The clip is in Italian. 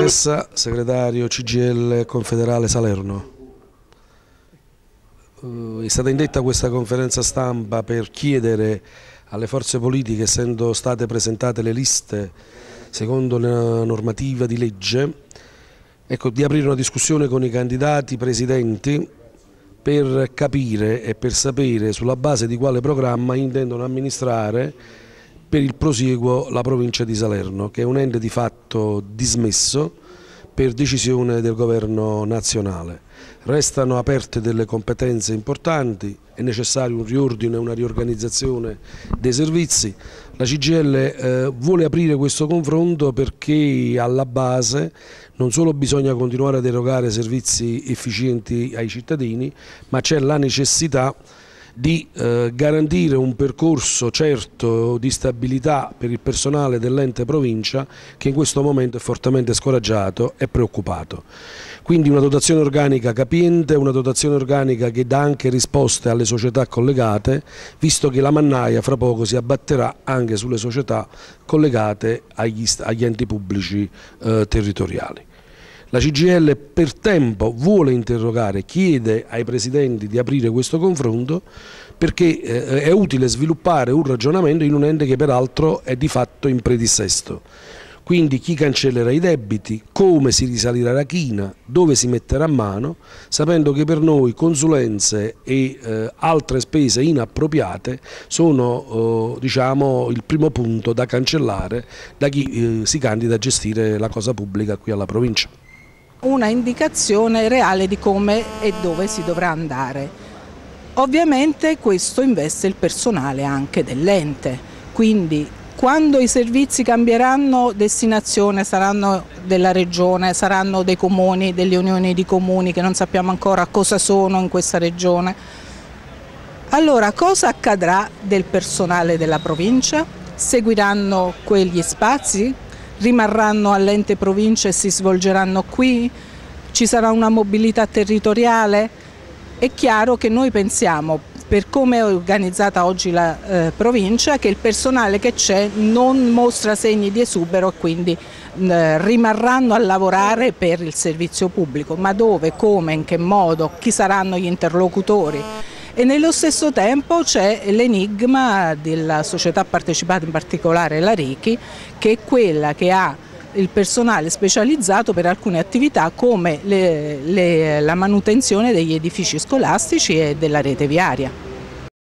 Bressa, segretario CGIL Confederale Salerno. È stata indetta questa conferenza stampa per chiedere alle forze politiche, essendo state presentate le liste secondo la normativa di legge, di aprire una discussione con i candidati presidenti per capire e per sapere sulla base di quale programma intendono amministrare per il prosieguo la provincia di Salerno, che è un ente di fatto dismesso per decisione del governo nazionale. Restano aperte delle competenze importanti, è necessario un riordino e una riorganizzazione dei servizi. La CGIL vuole aprire questo confronto perché alla base non solo bisogna continuare ad erogare servizi efficienti ai cittadini, ma c'è la necessità di garantire un percorso certo di stabilità per il personale dell'ente provincia, che in questo momento è fortemente scoraggiato e preoccupato. Quindi una dotazione organica capiente, una dotazione organica che dà anche risposte alle società collegate, visto che la mannaia fra poco si abbatterà anche sulle società collegate agli enti pubblici territoriali. La CGIL per tempo vuole interrogare, chiede ai presidenti di aprire questo confronto perché è utile sviluppare un ragionamento in un ente che peraltro è di fatto in predissesto. Quindi chi cancellerà i debiti, come si risalirà la china, dove si metterà a mano, sapendo che per noi consulenze e altre spese inappropriate sono diciamo, il primo punto da cancellare da chi si candida a gestire la cosa pubblica qui alla provincia. Una indicazione reale di come e dove si dovrà andare. Ovviamente questo investe il personale anche dell'ente, quindi quando i servizi cambieranno destinazione, saranno della regione, saranno dei comuni, delle unioni di comuni che non sappiamo ancora cosa sono in questa regione, allora cosa accadrà del personale della provincia? Seguiranno quegli spazi? Rimarranno all'ente provincia e si svolgeranno qui? Ci sarà una mobilità territoriale? È chiaro che noi pensiamo, per come è organizzata oggi la provincia, che il personale che c'è non mostra segni di esubero e quindi rimarranno a lavorare per il servizio pubblico, ma dove, come, in che modo, chi saranno gli interlocutori? E nello stesso tempo c'è l'enigma della società partecipata, in particolare la RICI, che è quella che ha il personale specializzato per alcune attività come la manutenzione degli edifici scolastici e della rete viaria.